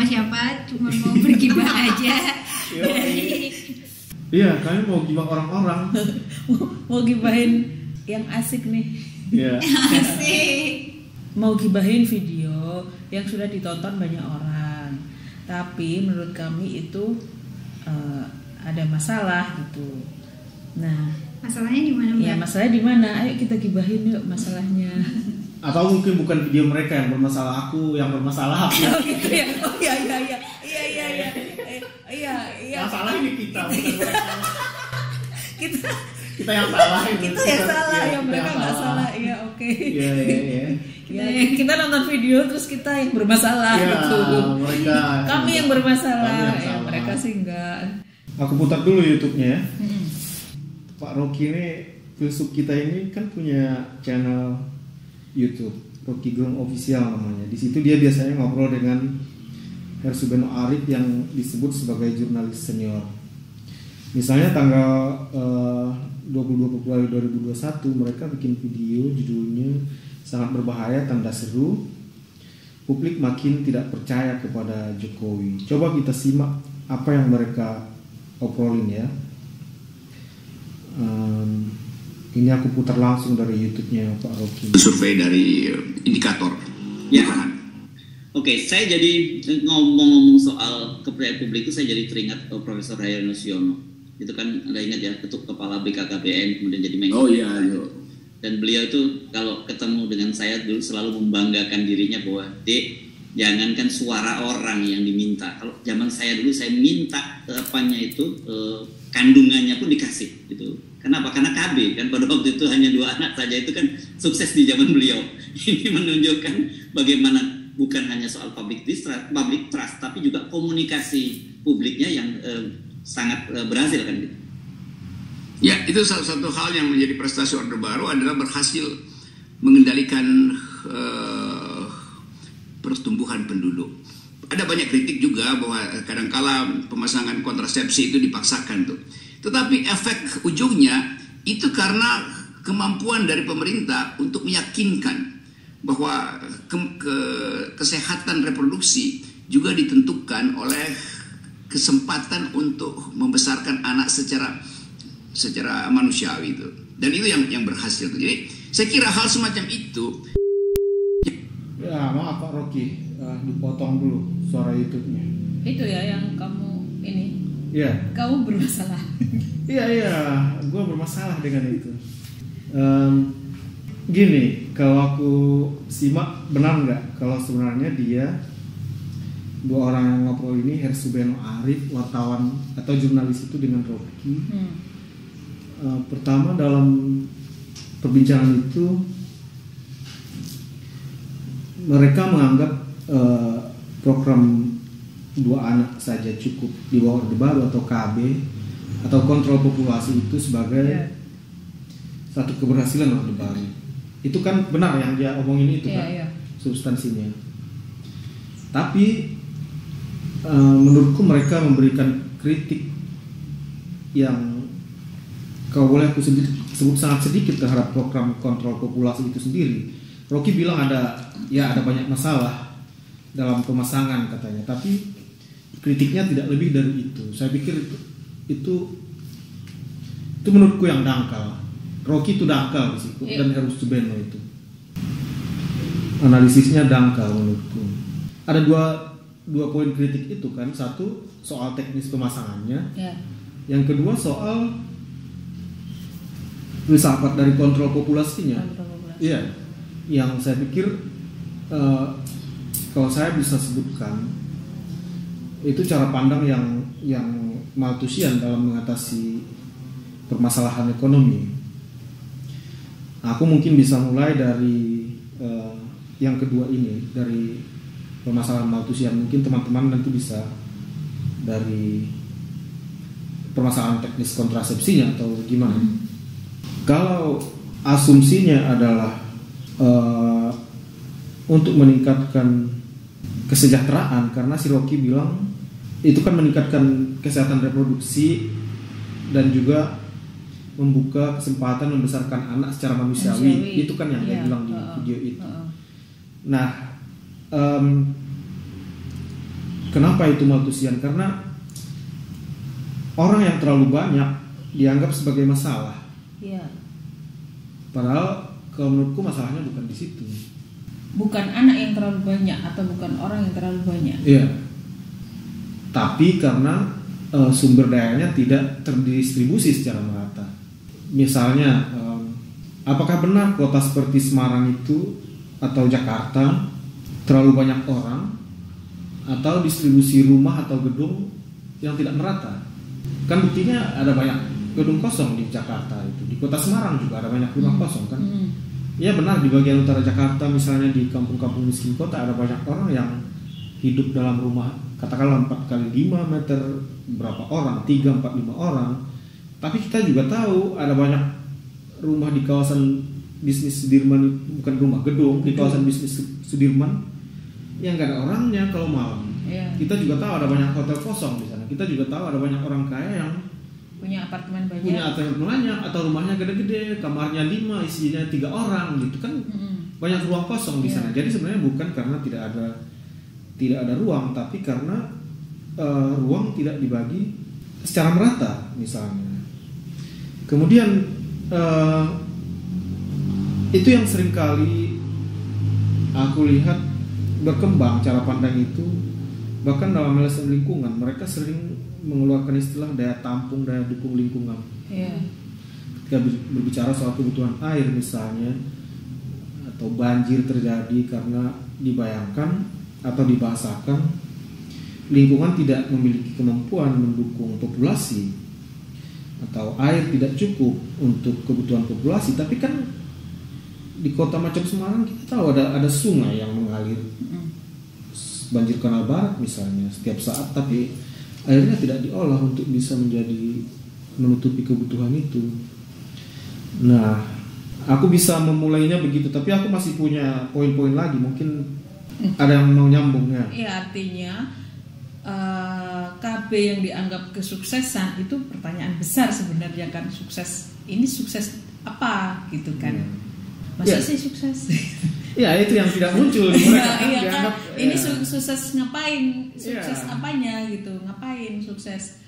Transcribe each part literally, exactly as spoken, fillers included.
siapa-siapa, cuma mau bergibah aja. Dari Iya, kami mau gibah orang-orang. Mau gibahin yang asik nih. Iya. asik. Mau gibahin video yang sudah ditonton banyak orang. Tapi menurut kami itu uh, ada masalah gitu. Nah, Masalahnya di mana, Mbak? ya masalahnya di mana? Ayo kita gibahin yuk masalahnya. Atau mungkin bukan video mereka yang bermasalah, aku yang bermasalah. Oh gitu ya. Oh iya iya iya. Iya iya iya. Eh, Iya iya. Yang salah ini kita, bukan mereka. Kita Kita yang salah ini. kita yang salah, ya, yang kita mereka nggak salah. Iya oke. Iya iya iya. Ya, kita nonton video terus kita yang bermasalah Ya, gitu. mereka. Kami yang bermasalah. Kami yang Ya, salah. mereka sih enggak. Aku putar dulu YouTube-nya ya. Mm-mm. Pak Rocky ini, filsuf kita ini kan punya channel YouTube, Rocky Gerung Official namanya. Di situ dia biasanya ngobrol dengan Hersubeno Arif yang disebut sebagai jurnalis senior. Misalnya tanggal uh, dua puluh dua Februari dua ribu dua puluh satu mereka bikin video judulnya sangat berbahaya tanda seru. Publik makin tidak percaya kepada Jokowi. Coba kita simak apa yang mereka obrolin ya. Um, ini aku putar langsung dari YouTube-nya Pak Rocky. Survei dari indikator. Ya. Oke, saya jadi ngomong-ngomong soal kepercayaan publik itu saya jadi teringat oh, Profesor Hayono Siono. Itu kan Anda ingat ya, ketua kepala B K K B N kemudian jadi Menko. Oh iya, iya. Dan beliau itu kalau ketemu dengan saya dulu selalu membanggakan dirinya bahwa Dek, jangankan suara orang yang diminta. Kalau zaman saya dulu saya minta apanya itu eh, kandungannya pun dikasih gitu. Kenapa? Karena K B kan pada waktu itu hanya dua anak saja, itu kan sukses di zaman beliau. Ini menunjukkan bagaimana bukan hanya soal public trust, public trust, tapi juga komunikasi publiknya yang eh, sangat eh, berhasil kan gitu. Ya, itu salah satu hal yang menjadi prestasi Orde Baru adalah berhasil mengendalikan uh, pertumbuhan penduduk. Ada banyak kritik juga bahwa kadangkala pemasangan kontrasepsi itu dipaksakan tuh. Tetapi efek ujungnya itu karena kemampuan dari pemerintah untuk meyakinkan bahwa ke, ke, kesehatan reproduksi juga ditentukan oleh kesempatan untuk membesarkan anak secara secara manusiawi itu. Dan itu yang yang berhasil tuh. Jadi saya kira hal semacam itu. Ya maaf Pak Rocky, uh, dipotong dulu suara YouTube-nya. Itu ya yang kamu ini. Iya. Kamu bermasalah. Iya iya, gue bermasalah dengan itu. Um, gini, kalau aku simak benar nggak kalau sebenarnya dia dua orang yang ngobrol ini Hersubeno Arif, wartawan atau jurnalis itu dengan Rocky. Hmm. Uh, pertama dalam perbincangan itu mereka menganggap uh, program dua anak saja cukup di bawah Orde Baru atau K B atau kontrol populasi itu sebagai yeah. satu keberhasilan Orde Baru. Itu kan benar yang dia omongin itu yeah, kan yeah. substansinya. Tapi uh, menurutku mereka memberikan kritik yang kalau boleh aku sebut, sebut sangat sedikit terhadap program kontrol populasi itu sendiri. Rocky bilang ada ya ada banyak masalah dalam pemasangan katanya, tapi kritiknya tidak lebih dari itu. Saya pikir itu itu, itu menurutku yang dangkal. Rocky itu dangkal di situ yeah. dan Hersubeno itu analisisnya dangkal menurutku. Ada dua dua poin kritik itu kan, satu soal teknis pemasangannya, yeah. yang kedua soal filsafat dari kontrol populasinya. Iya, yang saya pikir uh, kalau saya bisa sebutkan itu cara pandang yang yang Malthusian dalam mengatasi permasalahan ekonomi. Aku mungkin bisa mulai dari uh, yang kedua ini, dari permasalahan Malthusian. Mungkin teman-teman nanti bisa dari permasalahan teknis kontrasepsinya atau gimana. Hmm. Kalau asumsinya adalah uh, untuk meningkatkan kesejahteraan, karena si Rocky bilang itu kan meningkatkan kesehatan reproduksi dan juga membuka kesempatan membesarkan anak secara manusiawi, manusiawi. Itu kan yang yeah. dia bilang di uh, video itu. Uh, uh. Nah, um, Kenapa itu maltusian? Karena orang yang terlalu banyak dianggap sebagai masalah. Iya. Padahal kalau menurutku masalahnya bukan di situ. Bukan anak yang terlalu banyak atau bukan orang yang terlalu banyak. Iya. Tapi karena e, sumber dayanya tidak terdistribusi secara merata. Misalnya, e, apakah benar kota seperti Semarang itu atau Jakarta terlalu banyak orang atau distribusi rumah atau gedung yang tidak merata? Kan buktinya ada banyak gedung kosong di Jakarta itu. Di kota Semarang juga ada banyak rumah kosong kan. Ya benar, di bagian utara Jakarta misalnya di kampung-kampung miskin kota ada banyak orang yang hidup dalam rumah katakanlah empat kali lima meter, berapa orang, tiga, empat, lima orang. Tapi kita juga tahu ada banyak rumah di kawasan bisnis Sudirman, bukan rumah, gedung di kawasan bisnis Sudirman yang nggak ada orangnya kalau malam. Yeah. Kita juga tahu ada banyak hotel kosong di sana. Kita juga tahu ada banyak orang kaya yang punya apartemen banyak, punya apartemen banyak atau rumahnya gede-gede, kamarnya lima, isinya tiga orang gitu kan. Mm-hmm. Banyak ruang kosong di sana. Yeah. Jadi sebenarnya bukan karena tidak ada tidak ada ruang, tapi karena uh, ruang tidak dibagi secara merata misalnya. Kemudian uh, itu yang seringkali aku lihat berkembang cara pandang itu, bahkan dalam L S M lingkungan mereka sering mengeluarkan istilah daya tampung, daya dukung lingkungan. Yeah. Ketika berbicara soal kebutuhan air misalnya, atau banjir terjadi karena dibayangkan atau dibahasakan lingkungan tidak memiliki kemampuan mendukung populasi atau air tidak cukup untuk kebutuhan populasi. Tapi kan di kota macam Semarang kita tahu ada ada sungai yang mengalir, banjir kanal barat misalnya setiap saat, tapi airnya tidak diolah untuk bisa menjadi menutupi kebutuhan itu. Nah, aku bisa memulainya begitu, tapi aku masih punya poin-poin lagi, mungkin ada yang mau nyambungnya. Iya, artinya uh, K B yang dianggap kesuksesan itu pertanyaan besar sebenarnya kan. Sukses ini sukses apa gitu kan? Hmm. Masa ya. sih sukses? Ya itu yang tidak muncul di mereka. Iya, dianggap, kan, ini ya. sukses ngapain? Sukses ya. apanya gitu? Ngapain sukses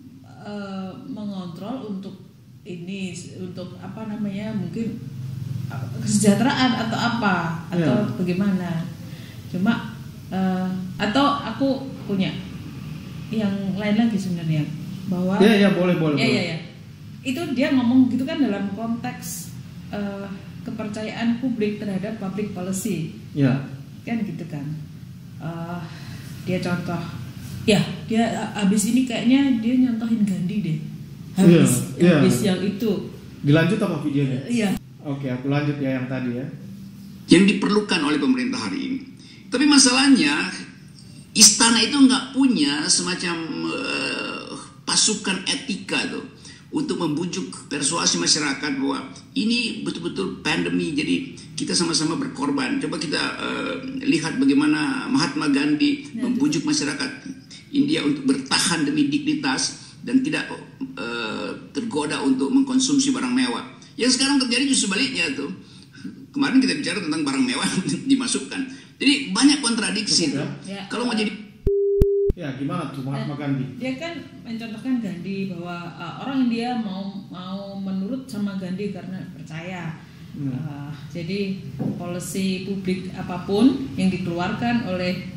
uh, mengontrol untuk ini, untuk apa namanya? Mungkin kesejahteraan atau apa atau ya. bagaimana? Cuma uh, atau aku punya yang lain lagi sebenarnya, bahwa ya ya boleh boleh ya boleh. ya ya itu dia ngomong gitu kan dalam konteks uh, kepercayaan publik terhadap public policy, ya kan gitu kan. Uh, dia contoh, ya dia habis ini kayaknya dia nyontohin Gandhi deh, habis ya, habis ya. yang itu dilanjut apa videonya? Iya. Oke, aku lanjut ya yang tadi ya. Yang diperlukan oleh pemerintah hari ini. Tapi masalahnya istana itu nggak punya semacam uh, pasukan etika tuh untuk membujuk persuasi masyarakat bahwa ini betul-betul pandemi, jadi kita sama-sama berkorban. Coba kita uh, lihat bagaimana Mahatma Gandhi ya, membujuk itu. masyarakat India untuk bertahan demi dignitas dan tidak uh, tergoda untuk mengkonsumsi barang mewah. Yang sekarang terjadi justru sebaliknya tuh. Kemarin kita bicara tentang barang mewah dimasukkan. Jadi banyak kontradiksi. Ya. Ya. Kalau mau jadi ya gimana tuh Mahatma Gandhi? Dia kan mencontohkan Gandhi bahwa uh, orang India mau mau menurut sama Gandhi karena percaya. Hmm. Uh, jadi polisi publik apapun yang dikeluarkan oleh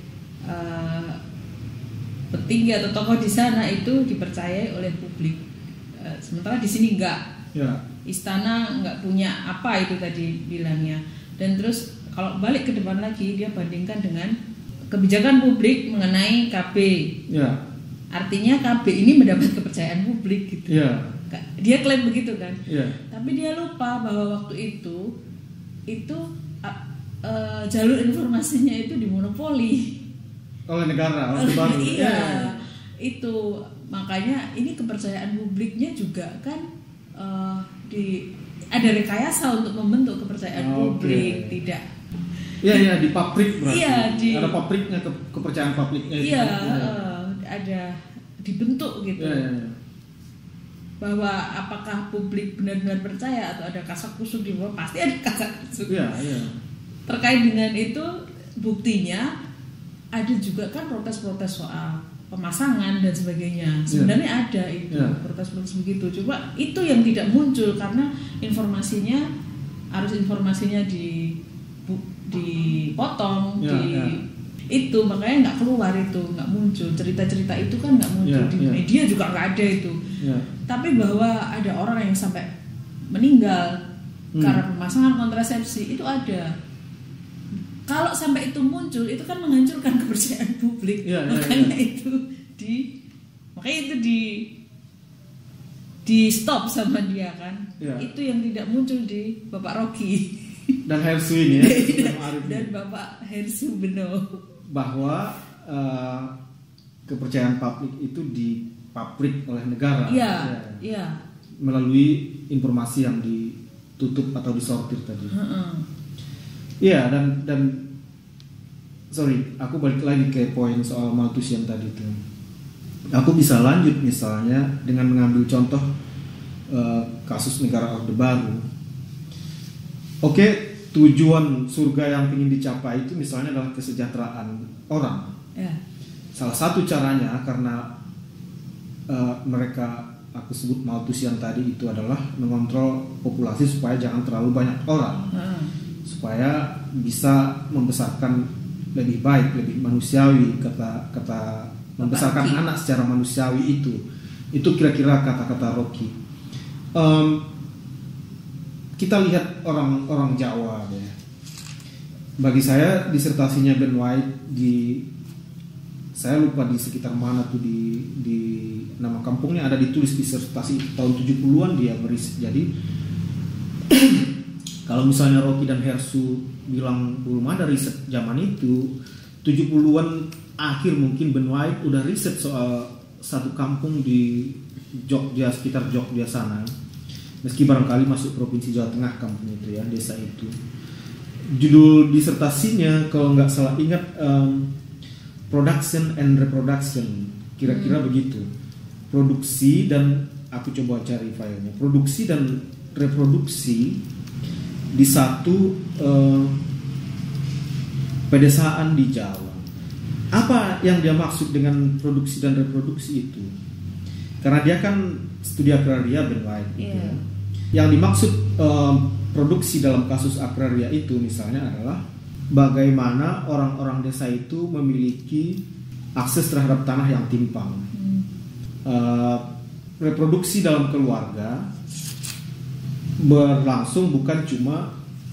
uh, petinggi atau tokoh di sana itu dipercayai oleh publik. Uh, sementara di sini enggak. Ya. Istana enggak punya apa itu tadi bilangnya. Dan terus kalau balik ke depan lagi, dia bandingkan dengan kebijakan publik mengenai K B. Ya. Artinya K B ini mendapat kepercayaan publik gitu. Ya. Dia klaim begitu kan. Ya. Tapi dia lupa bahwa waktu itu itu uh, uh, jalur informasinya itu dimonopoli oleh negara, oleh baru. Iya. Ya. Itu makanya ini kepercayaan publiknya juga kan uh, di ada rekayasa untuk membentuk kepercayaan okay. publik, tidak. Iya iya di pabrik berarti. Iya, di, ada pabriknya ke, kepercayaan publiknya. Iya, uh, ada dibentuk gitu. Iya, iya, iya. Bahwa apakah publik benar-benar percaya atau ada kasak kusuk di bawah, pasti ada kasak kusuk. Iya, iya. Terkait dengan itu buktinya ada juga kan protes-protes soal pemasangan dan sebagainya. Sebenarnya yeah. ada itu yeah. protes-protes begitu. Coba itu yang tidak muncul karena informasinya harus informasinya di dipotong yeah, di yeah. itu, makanya nggak keluar itu, nggak muncul cerita-cerita itu kan nggak muncul yeah, di yeah. media juga nggak ada itu. Yeah. Tapi bahwa ada orang yang sampai meninggal hmm. karena pemasangan kontrasepsi itu ada. Kalau sampai itu muncul, itu kan menghancurkan kepercayaan publik. Ya, makanya ya, ya. itu di, makanya itu di, di stop sama dia kan. Ya. Itu yang tidak muncul di Bapak Rocky dan Hersu ini ya. dan, dan Bapak Hersu Beno. Bahwa uh, kepercayaan publik itu dipabrik oleh negara. Iya. Ya. Melalui informasi yang ditutup atau disortir tadi. Uh-uh. Iya, dan dan sorry, aku balik lagi ke poin soal Malthusian tadi itu. Aku bisa lanjut misalnya dengan mengambil contoh uh, kasus negara Orde Baru. Oke, tujuan surga yang ingin dicapai itu misalnya adalah kesejahteraan orang. Yeah. Salah satu caranya karena uh, mereka aku sebut Malthusian tadi itu adalah mengontrol populasi supaya jangan terlalu banyak orang. Uh. Supaya bisa membesarkan lebih baik, lebih manusiawi, kata kata membesarkan Rocky. Anak secara manusiawi itu, itu kira-kira kata-kata Rocky. Um, kita lihat orang-orang Jawa ya. Bagi saya disertasinya Ben White di, saya lupa di sekitar mana tuh di di nama kampungnya ada ditulis disertasi tahun tujuh puluhan dia meriset. Jadi kalau misalnya Rocky dan Hersu bilang belum ada riset zaman itu, tujuh puluhan akhir mungkin Ben White udah riset soal satu kampung di Jogja, sekitar Jogja sana. Meski barangkali masuk provinsi Jawa Tengah kampung itu ya, desa itu. Judul disertasinya kalau nggak salah ingat um, Production and Reproduction, kira-kira hmm. begitu. Produksi dan aku coba cari filenya. Produksi dan reproduksi di satu uh, pedesaan di Jawa. Apa yang dia maksud dengan produksi dan reproduksi itu? Karena dia kan studi agraria Ben White gitu yeah. ya. Yang dimaksud uh, produksi dalam kasus agraria itu misalnya adalah bagaimana orang-orang desa itu memiliki akses terhadap tanah yang timpang. Hmm. Uh, reproduksi dalam keluarga berlangsung bukan cuma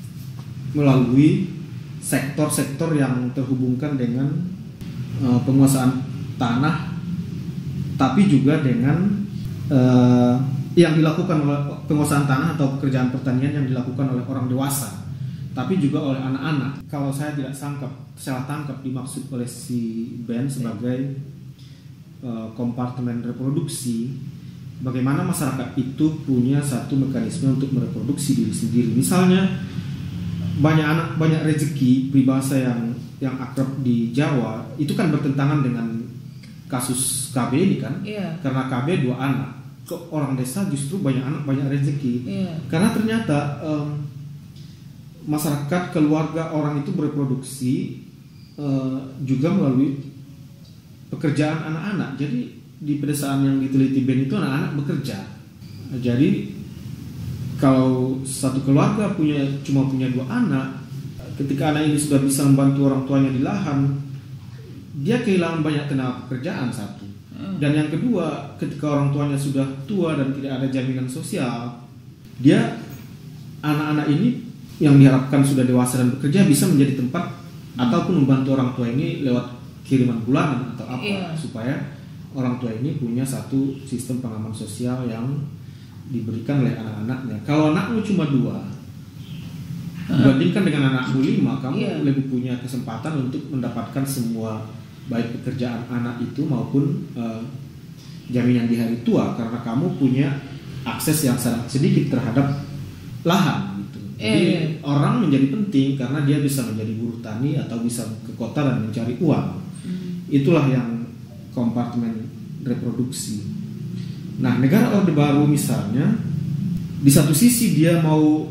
melalui sektor-sektor yang terhubungkan dengan uh, penguasaan tanah, tapi juga dengan uh, yang dilakukan oleh penguasaan tanah atau pekerjaan pertanian yang dilakukan oleh orang dewasa, tapi juga oleh anak-anak. Kalau saya tidak sangkap, salah tangkap dimaksud oleh si Ben sebagai uh, kompartemen reproduksi. Bagaimana masyarakat itu punya satu mekanisme untuk mereproduksi diri sendiri. Misalnya banyak anak banyak rezeki, peribahasa yang yang akrab di Jawa itu kan bertentangan dengan kasus K B ini kan. Yeah. Karena K B dua anak, kok orang desa justru banyak anak banyak rezeki. Yeah. Karena ternyata um, masyarakat keluarga orang itu bereproduksi uh, juga melalui pekerjaan anak-anak. Jadi di pedesaan yang diteliti Ben itu anak-anak bekerja. Jadi kalau satu keluarga punya cuma punya dua anak, ketika anak ini sudah bisa membantu orang tuanya di lahan, dia kehilangan banyak tenaga pekerjaan satu. Dan yang kedua, ketika orang tuanya sudah tua dan tidak ada jaminan sosial, dia anak-anak ini yang diharapkan sudah dewasa dan bekerja bisa menjadi tempat ataupun membantu orang tua ini lewat kiriman bulanan atau apa yeah. supaya orang tua ini punya satu sistem pengaman sosial yang diberikan oleh anak-anaknya. Kalau anakmu cuma dua, dibandingkan dengan anakmu lima, kamu yeah. lebih punya kesempatan untuk mendapatkan semua baik pekerjaan anak itu maupun uh, jaminan di hari tua karena kamu punya akses yang sangat sedikit terhadap lahan gitu. Jadi yeah. orang menjadi penting karena dia bisa menjadi buruh tani atau bisa ke kota dan mencari uang. Mm. Itulah yang kompartemen reproduksi. Nah, negara Orde Baru misalnya, di satu sisi dia mau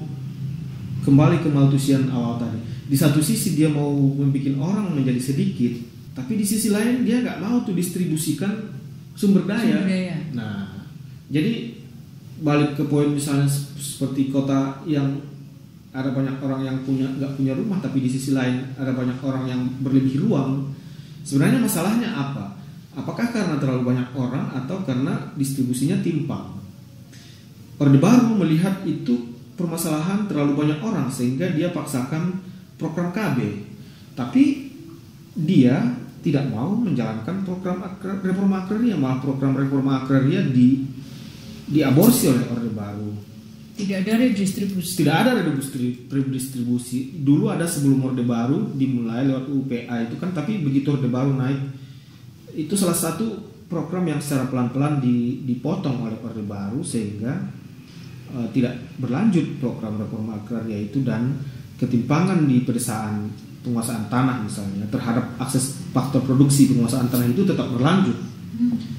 kembali ke Malthusian awal tadi. Di satu sisi dia mau membuat orang menjadi sedikit, tapi di sisi lain dia nggak mau tuh distribusikan sumber daya. Sumber daya. Nah, jadi balik ke poin misalnya seperti kota yang ada banyak orang yang punya nggak punya rumah, tapi di sisi lain ada banyak orang yang berlebih ruang. Sebenarnya masalahnya apa? Apakah karena terlalu banyak orang atau karena distribusinya timpang? Orde Baru melihat itu permasalahan terlalu banyak orang sehingga dia paksakan program K B. Tapi dia tidak mau menjalankan program reforma agraria, malah program reforma agraria di diaborsi oleh Orde Baru. Tidak ada redistribusi. Tidak ada redistribusi. Dulu ada sebelum Orde Baru dimulai lewat U P A itu kan, tapi begitu Orde Baru naik, itu salah satu program yang secara pelan-pelan dipotong oleh Orde Baru sehingga uh, tidak berlanjut program reforma agraria itu, dan ketimpangan di pedesaan penguasaan tanah misalnya terhadap akses faktor produksi penguasaan tanah itu tetap berlanjut. Hmm.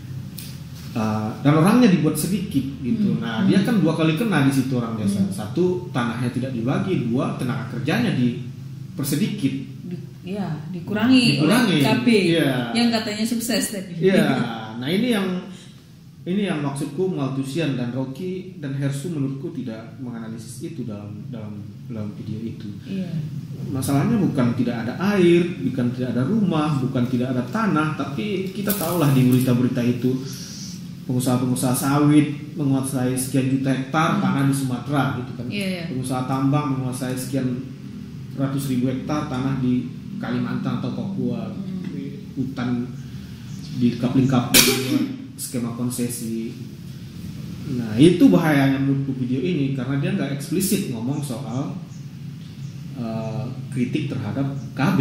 Uh, dan orangnya dibuat sedikit gitu. Hmm. Nah, dia kan dua kali kena di situ orang desa. Hmm. Satu, tanahnya tidak dibagi. Dua, tenaga kerjanya dipersedikit. Di, ya, dikurangi, dikurangi oleh K B ya. Yang katanya sukses tadi. Iya. Nah, ini yang ini yang maksudku Malthusian dan Rocky dan Hersu menurutku tidak menganalisis itu dalam dalam dalam video itu. Iya. Masalahnya bukan tidak ada air, bukan tidak ada rumah, bukan tidak ada tanah, tapi kita tahulah di berita-berita itu pengusaha-pengusaha sawit menguasai sekian juta hektar hmm. tanah di Sumatera gitu kan. Yeah, yeah. Pengusaha tambang menguasai sekian ratus ribu hektar tanah di Kalimantan atau Papua. Hmm. Hutan di kapling-kapling skema konsesi. Nah, itu bahayanya menurutku video ini karena dia nggak eksplisit ngomong soal uh, kritik terhadap K B.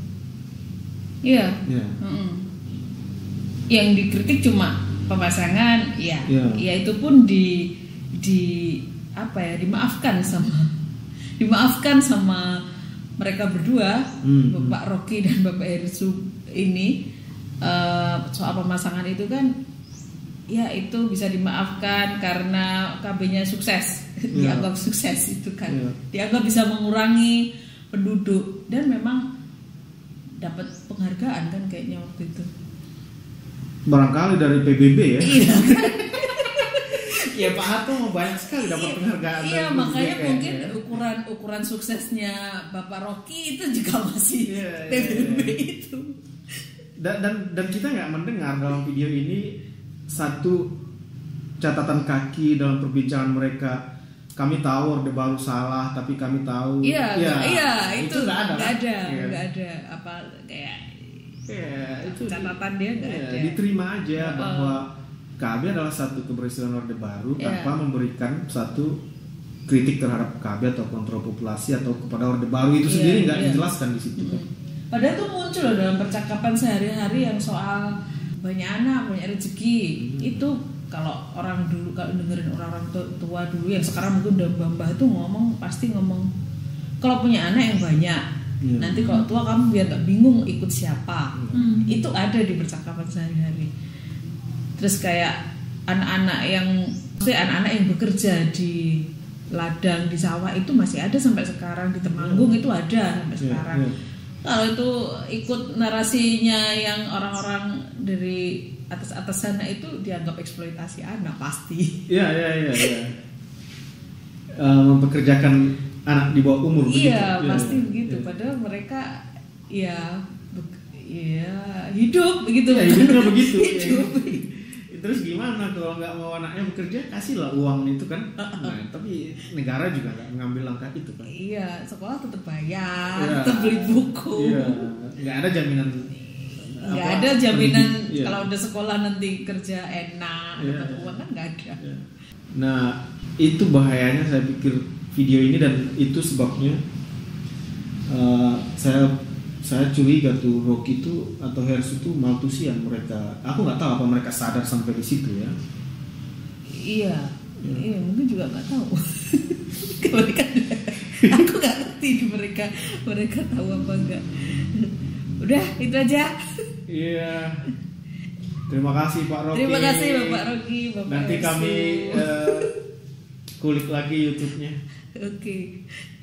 Iya. Yeah. Yeah. Mm-mm. Yang dikritik cuma pemasangan, ya, yeah. ya itu pun di di apa ya dimaafkan sama dimaafkan sama mereka berdua, hmm. Bapak Rocky dan Bapak Hersu ini uh, soal pemasangan itu kan, ya itu bisa dimaafkan karena K B-nya sukses, yeah. dianggap sukses itu kan, yeah. dianggap bisa mengurangi penduduk dan memang dapat penghargaan kan kayaknya waktu itu. Barangkali dari P B B ya. Iya. Ya Pak Hato mau banyak sekali dapat penghargaan. Iya, makanya mungkin ya. ukuran ukuran suksesnya Bapak Rocky itu juga masih yeah, P B B yeah, yeah. itu. Dan dan dan kita nggak mendengar dalam video ini satu catatan kaki dalam perbincangan mereka. Kami tahu Orde Baru salah, tapi kami tahu. Iya, ya, iya itu itu nggak ada, nggak ada, nggak ya. ada apa kayak. Ya, itu catatan dia nggak ya, ada. Diterima aja uh, bahwa K B adalah satu keberhasilan Orde Baru yeah. tanpa memberikan satu kritik terhadap K B atau kontrol populasi atau kepada Orde Baru itu yeah, sendiri nggak yeah. dijelaskan di situ. Mm-hmm. Padahal itu muncul loh dalam percakapan sehari-hari yang soal banyak anak, banyak rezeki. Mm-hmm. Itu kalau orang dulu kalau dengerin orang-orang tua dulu yang sekarang mungkin udah mbah-mbah itu ngomong pasti ngomong kalau punya anak yang banyak. Yeah. Nanti kalau tua kamu biar gak bingung ikut siapa. Hmm. Itu ada di percakapan sehari-hari. Terus kayak anak-anak yang maksudnya anak-anak yang bekerja di ladang, di sawah itu masih ada sampai sekarang, di Temanggung yeah. itu ada sampai yeah. sekarang. Yeah. Kalau itu ikut narasinya yang orang-orang dari atas-atas sana itu dianggap eksploitasi anak pasti. Iya iya iya iya. Mempekerjakan anak di bawah umur. Iya begitu. pasti ya, begitu. Ya. Padahal mereka ya, ya hidup begitu. Ya, hidupnya begitu. Hidup. Ya. Terus gimana kalau nggak mau anaknya bekerja, kasihlah uang itu kan. Nah, tapi negara juga nggak mengambil langkah itu kan. Iya, sekolah tetap bayar, ya. tetap beli buku. Iya, nggak ada jaminan. Nggak ada jaminan ya. Kalau udah sekolah nanti kerja enak, ya. dapat uang kan nggak ada. Ya. Nah itu bahayanya saya pikir video ini dan itu sebabnya uh, saya saya curiga tuh Rocky itu atau Hersu itu Malthusian mereka. Aku nggak tahu apa mereka sadar sampai di situ ya. Iya, ya. Iya mungkin juga nggak tahu. mereka, aku nggak ngerti mereka mereka tahu apa enggak. Udah itu aja. Iya. Terima kasih Pak Rocky. Terima kasih Bapak Rocky. Bapak Nanti Hersu. kami uh, kulik lagi YouTube-nya. Oke. Okay.